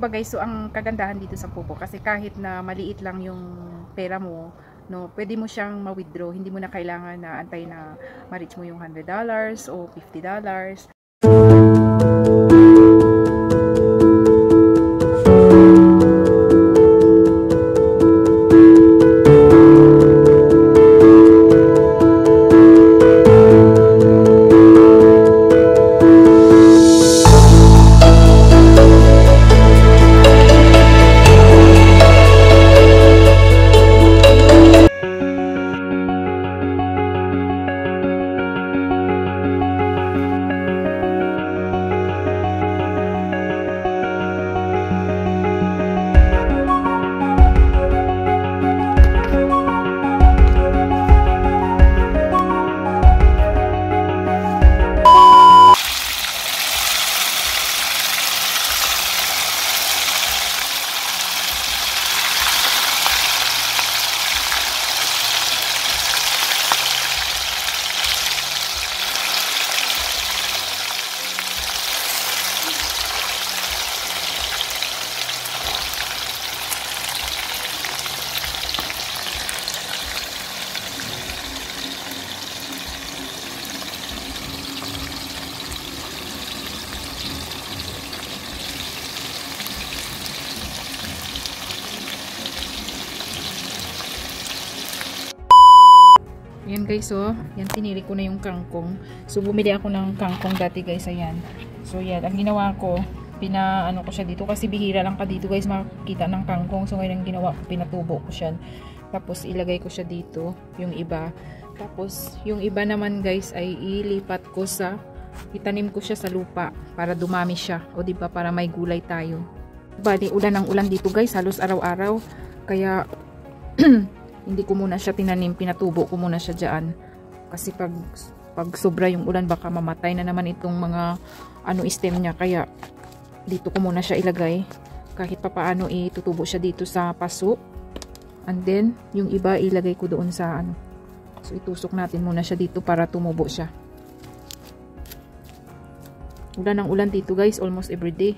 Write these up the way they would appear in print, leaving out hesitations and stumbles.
ba guys, so ang kagandahan dito sa Popo kasi kahit na maliit lang yung pera mo, no, pwede mo siyang ma-withdraw. Hindi mo na kailangan na antay na ma-reach mo yung $100 o $50. Yan guys, so yan, tinili ko na yung kangkong. So bumili ako ng kangkong dati guys, ayan. So yan, ang ginawa ko, pinaano ko siya dito kasi bihira lang ka dito guys makikita ng kangkong. So ngayon ang ginawa ko, pinatubo ko siya. Tapos ilagay ko siya dito, yung iba. Tapos yung iba naman guys ay ilipat ko sa, itanim ko siya sa lupa para dumami siya. O diba, para may gulay tayo. Bali, ulan ng ulan dito guys, halos araw-araw. Kaya hindi ko muna siya tinanim, pinatubo ko muna siya dyan. Kasi pag sobra yung ulan, baka mamatay na naman itong mga stem niya. Kaya dito ko muna siya ilagay. Kahit papaano itutubo siya dito sa paso. And then, yung iba ilagay ko doon sa So itusok natin muna siya dito para tumubo siya. Ulan ng ulan dito guys, almost everyday.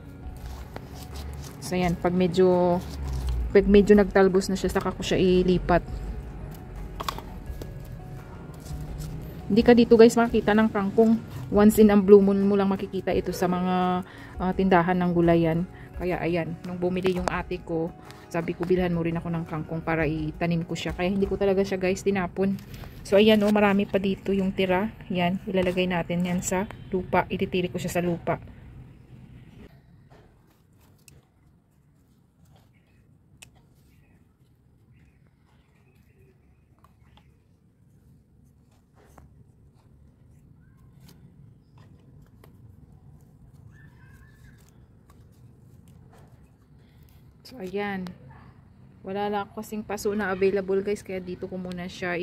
So yan, pag medyo nagtalbos na siya, saka ko siya ilipat. Hindi ka dito guys makikita ng kangkong. Once in a blue moon mo lang makikita ito sa mga tindahan ng gulayan. Kaya ayan, nung bumili yung ate ko, sabi ko bilhan mo rin ako ng kangkong para itanim ko siya. Kaya hindi ko talaga siya guys tinapon. So ayan, marami pa dito yung tira. Yan, ilalagay natin yan sa lupa. Ititiri ko siya sa lupa. So ayan, wala lang kasing paso na available guys, kaya dito ko muna siya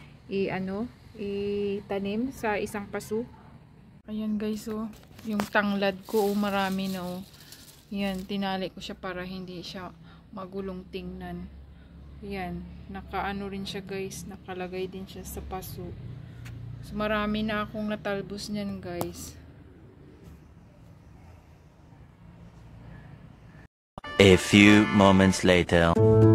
itanim sa isang paso. Ayan guys, so yung tanglad ko marami na Yan, tinali ko siya para hindi siya magulong tingnan. Ayan, nakaano rin siya guys, nakalagay din siya sa paso. So marami na akong natalbos niyan guys. A few moments later.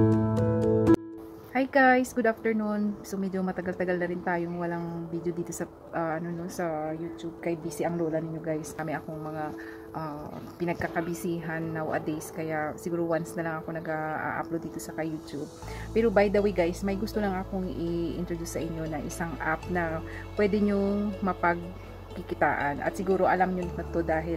Hi guys, good afternoon. So medyo matagal-tagal na rin tayong walang video dito sa sa YouTube, kay busy ang lola ninyo guys. Kami akong mga pinagkakabisihan nowadays, kaya siguro once na lang ako nag-upload dito sa YouTube. Pero by the way guys, may gusto lang akong i-introduce sa inyo na isang app na pwede nyo mapagkikitaan, at siguro alam nyo na to dahil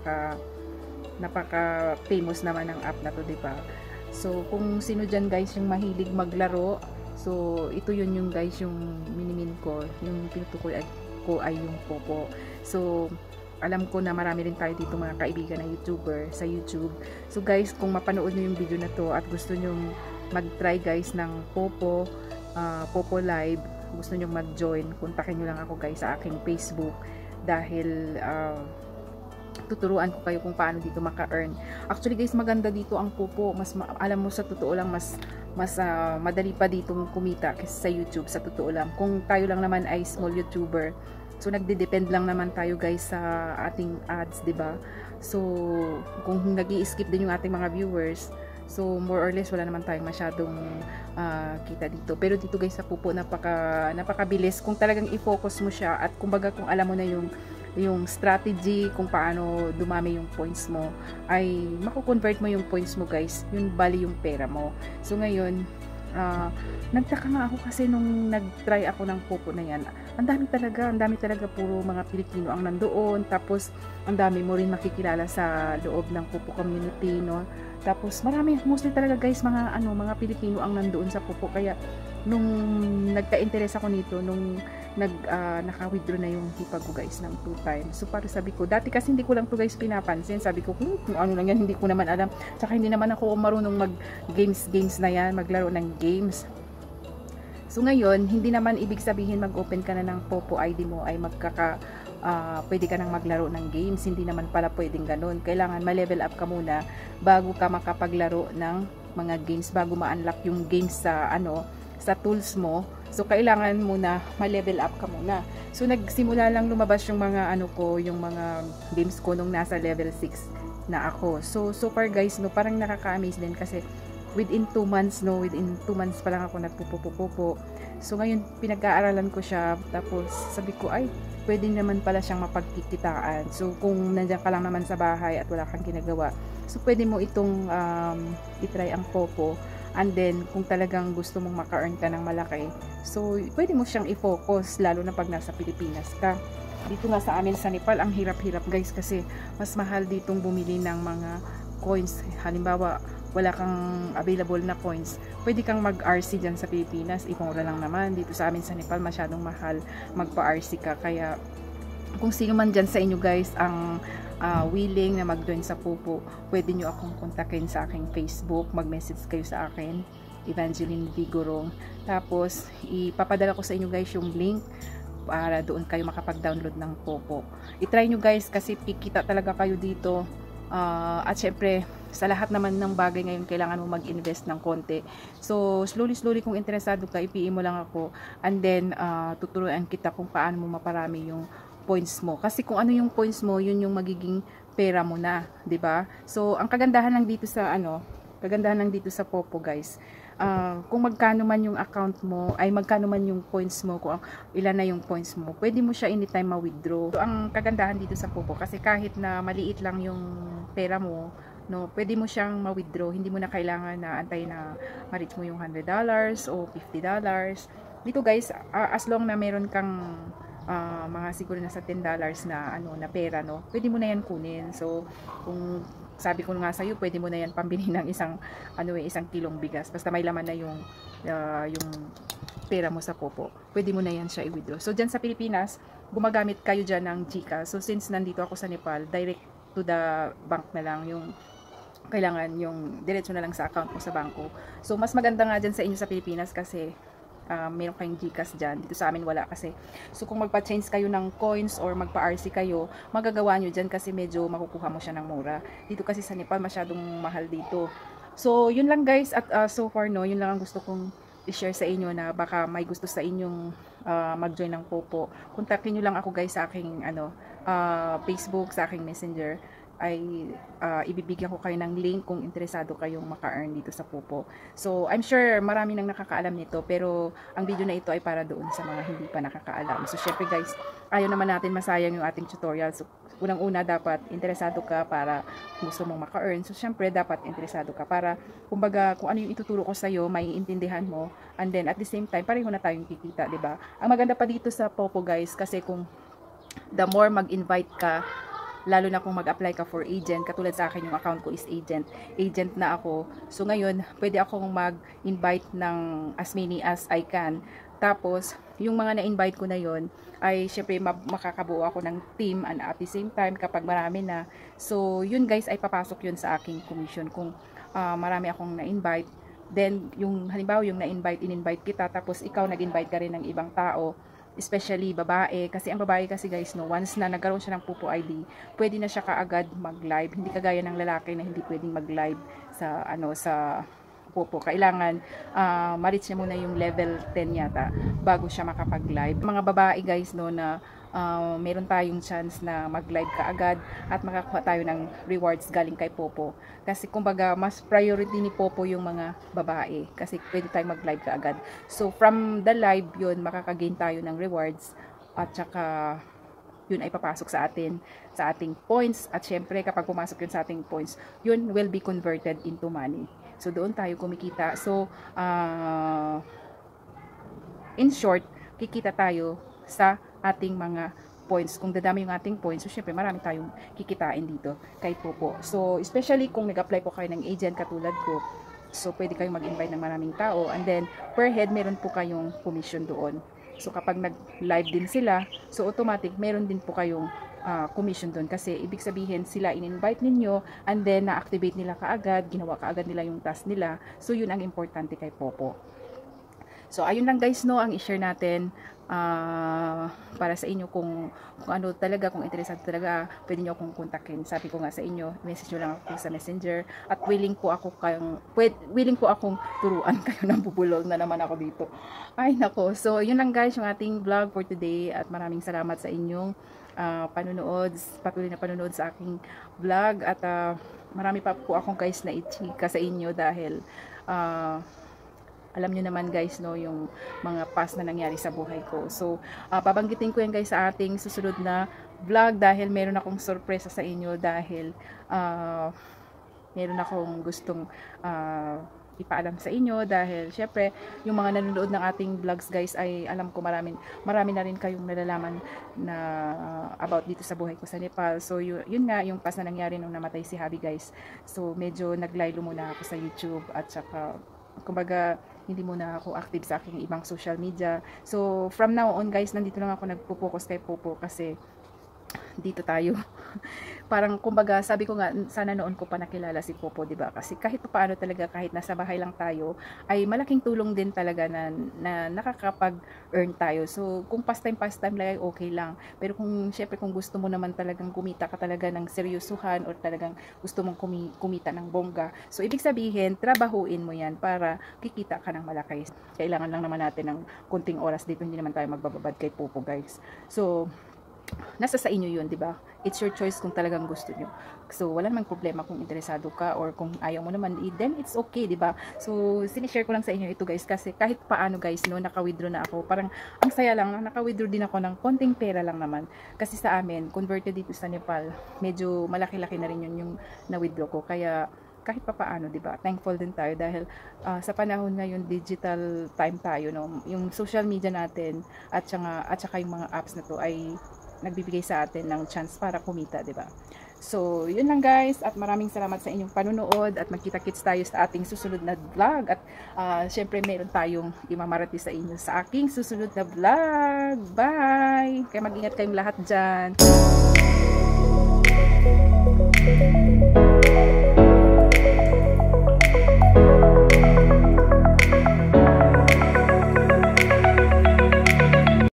napaka famous naman ng app na to, diba? So kung sino dyan guys yung mahilig maglaro, so ito yung guys yung minimin ko, yung tinutukoy ko ay yung Popo. So alam ko na marami rin tayo dito mga kaibigan na YouTuber sa YouTube. So guys, kung mapanood nyo yung video na to at gusto nyo mag-try guys ng Popo Live, gusto nyo mag-join, kontakin nyo lang ako guys sa aking Facebook, dahil tuturuan ko kayo kung paano dito maka-earn. Actually guys, maganda dito ang Popo. Alam mo, sa totoo lang, mas madali pa ditong kumita kaysa sa YouTube, sa totoo lang. Kung tayo lang naman ay small YouTuber, So nagde-depend lang naman tayo guys sa ating ads, 'di ba? So kung nag-i-skip din yung ating mga viewers, so more or less wala naman tayong masyadong kita dito. Pero dito guys sa pupo napakabilis kung talagang i-focus mo siya at kumbaga kung alam mo na yung strategy kung paano dumami yung points mo, ay mako-convert mo yung points mo guys, yun bali yung pera mo. So ngayon nagtaka nga ako kasi nung nag-try ako ng Popo na yan, ang dami talaga puro mga Pilipino ang nandoon, tapos ang dami mo rin makikilala sa loob ng Popo community, no? Tapos marami, mostly talaga guys, mga Pilipino ang nandoon sa Popo, kaya nung nagka-interest ako nito, nung naka-withdraw na yung hipag ko guys ng 2 times. So para sabi ko, dati kasi hindi ko lang to guys pinapansin. Sabi ko, kung ano lang yan, hindi ko naman alam. Tsaka hindi naman ako marunong mag-games na yan, maglaro ng games. So ngayon, hindi naman ibig sabihin mag-open ka na ng Popo ID mo ay pwede ka nang maglaro ng games. Hindi naman pala pwedeng ganun. Kailangan ma-level up ka muna bago ka makapaglaro ng mga games, bago ma-unlock yung games sa tools mo. So kailangan muna ma-level up ka muna. So nagsimula lang lumabas yung mga yung mga games ko nung nasa level 6 na ako. So far guys, parang nakaka-amaze din kasi within 2 months pa lang ako nagpupupupupo. So ngayon pinag-aaralan ko siya, tapos sabi ko ay pwede naman pala siyang mapagkikitaan. So kung nandiyan ka lang naman sa bahay at wala kang ginagawa, so pwede mo itong itry ang Popo. And then, kung talagang gusto mong maka-earn ka ng malaki, so pwede mo siyang i-focus, lalo na pag nasa Pilipinas ka. Dito nga sa amin sa Nepal, ang hirap-hirap guys, kasi mas mahal ditong bumili ng mga coins. Halimbawa, wala kang available na coins, pwede kang mag-RC dyan sa Pilipinas, ipamura lang naman. Dito sa amin sa Nepal, masyadong mahal magpa-RC ka. Kaya, kung sino man dyan sa inyo guys, ang willing na mag-join sa Popo, pwede nyo akong kontakin sa aking Facebook, mag-message kayo sa akin, Evangeline Vigorong. Tapos ipapadala ko sa inyo guys yung link para doon kayo makapag-download ng Popo. I-try nyo guys kasi kikita talaga kayo dito. At syempre sa lahat naman ng bagay ngayon kailangan mo mag-invest ng konti. So slowly kung interesado ka, i-PM mo lang ako, and then tuturuan kita kung paano mo maparami yung points mo. Kasi kung ano yung points mo, yun yung magiging pera mo na, 'di ba? So ang kagandahan lang dito sa Popo guys, kung magkano man yung account mo, ay magkano man yung points mo, kung ilan na yung points mo, pwede mo siya anytime ma-withdraw. So ang kagandahan dito sa Popo, kasi kahit na maliit lang yung pera mo, no, pwede mo siyang ma-withdraw. Hindi mo na kailangan na antay na ma-reach mo yung $100 o $50. Dito guys, as long na meron kang mga siguro nasa $10 na pera, no, pwede mo na yan kunin. So kung sabi ko nga sa iyo, pwede mo na yan pambili ng isang kilong bigas, basta may laman na yung pera mo sa Popo, pwede mo na yan siya i-withdraw. So dyan sa Pilipinas, gumagamit kayo dyan ng GCash. So since nandito ako sa Nepal, direct to the bank na lang, yung kailangan yung diretso na lang sa account mo sa bangko. So mas maganda nga dyan sa inyo sa Pilipinas kasi meron kayong GCash dyan. Dito sa amin wala kasi. So kung magpa-change kayo ng coins or magpa-RC kayo, magagawa nyo dyan kasi medyo makukuha mo siya ng mura. Dito kasi sa Nepal masyadong mahal dito. So yun lang guys, at so far no, yun lang ang gusto kong i-share sa inyo, na baka may gusto sa inyong mag-join ng Popo. Kontakin nyo lang ako guys sa aking Facebook, sa aking Messenger. Ay ibibigyan ko kayo ng link kung interesado kayong maka-earn dito sa Popo. So I'm sure marami nang nakakaalam nito, pero ang video na ito ay para doon sa mga hindi pa nakakaalam. So syempre guys, ayaw naman natin masayang yung ating tutorial. So unang-una, dapat interesado ka para gusto mong maka-earn. So syempre dapat interesado ka para kumbaga kung ano yung ituturo ko sa iyo, maiintindihan mo, and then at the same time pareho na tayong kikita, 'di ba? Ang maganda pa dito sa Popo guys, kasi kung the more mag-invite ka, lalo na kung mag-apply ka for agent, katulad sa akin yung account ko is agent na ako. So ngayon, pwede akong mag-invite ng as many as I can. Tapos, yung mga na-invite ko na yon ay syempre makakabuo ako ng team, and at the same time, kapag marami na, so yun guys ay papasok yun sa aking commission. Kung marami akong na-invite, then yung halimbawa yung in-invite kita, tapos ikaw nag-invite ka rin ng ibang tao, especially babae, kasi ang babae kasi guys, no, once na nagkaroon siya ng Popo ID, pwede na siya kaagad mag-live. Hindi kagaya ng lalaki na hindi pwedeng mag-live sa sa Popo. Kailangan ma-reach niya muna yung level 10 yata bago siya makapag-live. Mga babae guys, no, na meron tayong chance na mag-live kaagad at makakuha tayo ng rewards galing kay Popo. Kasi kumbaga mas priority ni Popo yung mga babae kasi pwede tayong mag-live kaagad. So from the live yun, makakagain tayo ng rewards at saka yun ay papasok sa ating points, at syempre kapag pumasok yun sa ating points, yun will be converted into money. So doon tayo kumikita. So in short, kikita tayo sa ating mga points. Kung dadami yung ating points, so syempre marami tayong kikitain dito kay Popo. So especially kung nag-apply po kayo ng agent katulad ko, so pwede kayong mag-invite ng maraming tao, and then per head meron po kayong commission doon. So kapag nag-live din sila, so automatic meron din po kayong commission doon, kasi ibig sabihin sila in-invite ninyo and then na-activate nila kaagad, ginawa kaagad nila yung task nila. So yun ang importante kay Popo. So ayun lang guys, no, ang i-share natin para sa inyo. Kung ano talaga, kung interesado talaga, pwede nyo akong kontakin. Sabi ko nga sa inyo, message nyo lang ako sa Messenger, at willing po akong turuan kayo ng bubulol na naman ako dito. Ay nako, so yun lang guys yung ating vlog for today, at maraming salamat sa inyong panunood, patuloy na panunood sa aking vlog, at marami pa po akong guys na i-chika sa inyo dahil alam nyo naman guys, no, yung mga past na nangyari sa buhay ko. So babanggitin ko yan guys sa ating susunod na vlog, dahil meron akong sorpresa sa inyo, dahil meron akong gustong ipaalam sa inyo, dahil syempre yung mga nanonood ng ating vlogs guys ay alam ko marami na rin kayong nalalaman na about dito sa buhay ko sa Nepal. So yun nga yung past na nangyari nung namatay si Habi guys. So medyo naglaylo muna ako sa YouTube, at saka kumbaga hindi muna ako active sa aking ibang social media. So from now on guys, nandito lang ako nagpo-focus kay Popo, kasi dito tayo. Parang kumbaga sabi ko nga, sana noon ko pa nakilala si Popo, diba? Kasi kahit paano talaga, kahit nasa bahay lang tayo, ay malaking tulong din talaga na nakakapag-earn tayo. So kung pastime lang ay okay lang. Pero kung syempre kung gusto mo naman talagang kumita ka talaga ng seryosuhan, or talagang gusto mong kumita ng bongga, so ibig sabihin trabahuin mo yan para kikita ka ng malaki. Kailangan lang naman natin ng kunting oras dito, hindi naman tayo magbababad kay Popo guys. So nasa sa inyo yun, diba? It's your choice kung talagang gusto nyo. So wala namang problema kung interesado ka, or kung ayaw mo naman, then it's okay, diba? So sinishare ko lang sa inyo ito guys, kasi kahit paano guys, no, naka-withdraw na ako. Parang ang saya lang, naka-withdraw din ako ng konting pera lang naman, kasi sa amin converted dito sa Nepal, medyo malaki-laki na rin yun yung na-withdraw ko. Kaya kahit pa paano, diba, thankful din tayo, dahil sa panahon ngayon digital time tayo, no, yung social media natin at saka yung mga apps na to ay nagbibigay sa atin ng chance para kumita, diba? So yun lang guys, at maraming salamat sa inyong panunood, at magkita-kits tayo sa ating susunod na vlog, at syempre meron tayong imamarati sa inyo sa aking susunod na vlog. Bye! Kaya mag-ingat kayong lahat dyan.